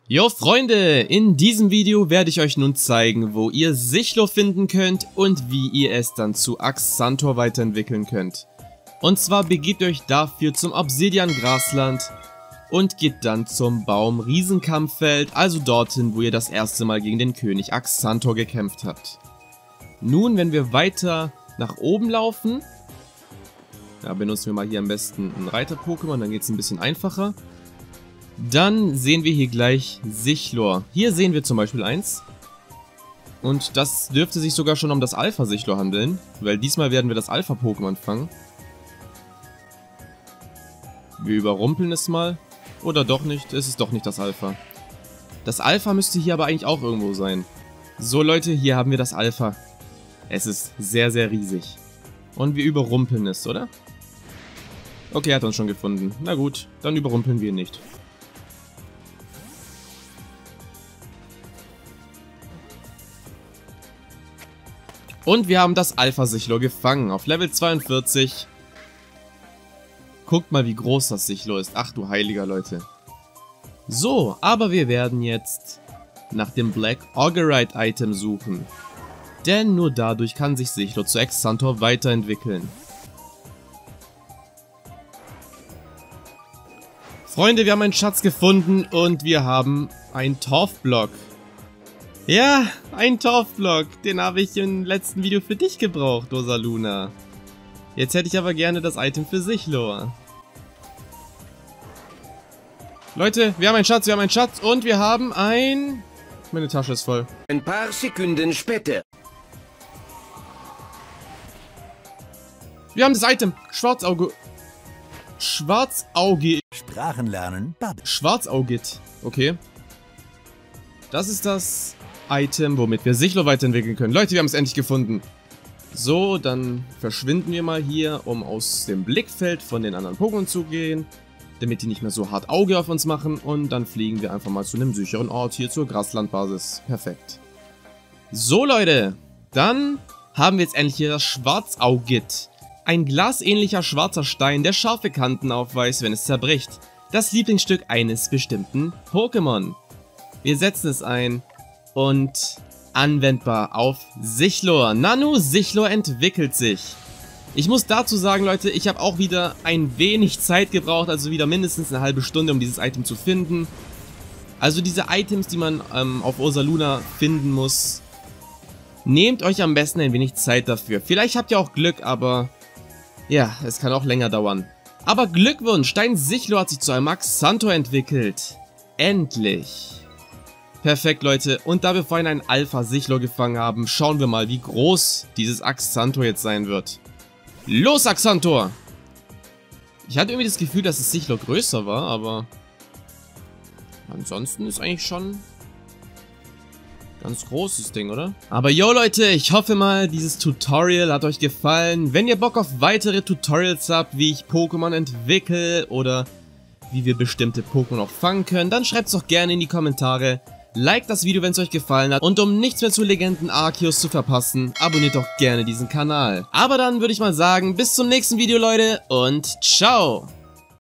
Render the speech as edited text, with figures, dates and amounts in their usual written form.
Jo Freunde, in diesem Video werde ich euch nun zeigen, wo ihr Sichlo finden könnt und wie ihr es dann zu Axantor weiterentwickeln könnt. Und zwar begebt ihr euch dafür zum Obsidian Grasland und geht dann zum Baum Riesenkampffeld, also dorthin, wo ihr das erste Mal gegen den König Axantor gekämpft habt. Nun, wenn wir weiter nach oben laufen, da benutzen wir mal hier am besten ein Reiter-Pokémon, dann geht es ein bisschen einfacher. Dann sehen wir hier gleich Sichlor. Hier sehen wir zum Beispiel eins. Und das dürfte sich sogar schon um das Alpha-Sichlor handeln, weil diesmal werden wir das Alpha-Pokémon fangen. Wir überrumpeln es mal. Oder doch nicht, es ist doch nicht das Alpha. Das Alpha müsste hier aber eigentlich auch irgendwo sein. So Leute, hier haben wir das Alpha. Es ist sehr, sehr riesig. Und wir überrumpeln es, oder? Okay, er hat uns schon gefunden. Na gut, dann überrumpeln wir ihn nicht. Und wir haben das Alpha-Sichlor gefangen, auf Level 42. Guckt mal, wie groß das Sichlor ist. Ach du heiliger Leute. So, aber wir werden jetzt nach dem Black Augurite-Item suchen. Denn nur dadurch kann sich Sichlor zu Axantor weiterentwickeln. Freunde, wir haben einen Schatz gefunden und wir haben einen Torfblock. Ja, ein Torfblock. Den habe ich im letzten Video für dich gebraucht, Rosaluna. Jetzt hätte ich aber gerne das Item für Sichlor. Leute, wir haben einen Schatz, und wir haben ein... Meine Tasche ist voll. Ein paar Sekunden später. Wir haben das Item. Schwarzauge... Sprachen lernen, Bubble. Schwarzaugit. Okay. Das ist das Item, womit wir Sichlor weiterentwickeln können. Leute, wir haben es endlich gefunden. So, dann verschwinden wir mal hier, um aus dem Blickfeld von den anderen Pokémon zu gehen, damit die nicht mehr so hart Auge auf uns machen. Und dann fliegen wir einfach mal zu einem sicheren Ort hier zur Graslandbasis. Perfekt. So, Leute. Dann haben wir jetzt endlich hier das Schwarzaugit. Ein glasähnlicher schwarzer Stein, der scharfe Kanten aufweist, wenn es zerbricht. Das Lieblingsstück eines bestimmten Pokémon. Wir setzen es ein und anwendbar auf Sichlor. Nanu Sichlor entwickelt sich. Ich muss dazu sagen, Leute, ich habe auch wieder ein wenig Zeit gebraucht, also wieder mindestens eine halbe Stunde, um dieses Item zu finden. Also diese Items, die man auf Rosaluna finden muss, nehmt euch am besten ein wenig Zeit dafür. Vielleicht habt ihr auch Glück, aber ja, es kann auch länger dauern. Aber Glückwunsch, dein Sichlor hat sich zu einem Axantor entwickelt. Endlich. Perfekt, Leute. Und da wir vorhin einen Alpha-Sichlor gefangen haben, schauen wir mal, wie groß dieses Axantor jetzt sein wird. Los, Axantor! Ich hatte irgendwie das Gefühl, dass das Sichlor größer war, aber ansonsten ist eigentlich schon ganz großes Ding, oder? Aber yo, Leute, ich hoffe mal, dieses Tutorial hat euch gefallen. Wenn ihr Bock auf weitere Tutorials habt, wie ich Pokémon entwickle oder wie wir bestimmte Pokémon auch fangen können, dann schreibt es doch gerne in die Kommentare. Liked das Video, wenn es euch gefallen hat, und um nichts mehr zu Legenden Arceus zu verpassen, abonniert doch gerne diesen Kanal. Aber dann würde ich mal sagen, bis zum nächsten Video, Leute, und ciao!